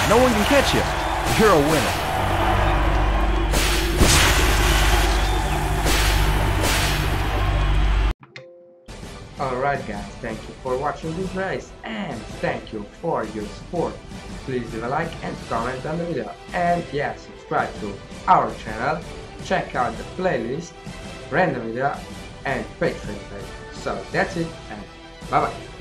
No one can catch you. You're a winner. Alright guys, thank you for watching this race and thank you for your support. Please leave a like and comment on the video, and yeah, subscribe to our channel, check out the playlist, random video and Patreon page. So that's it, and bye bye.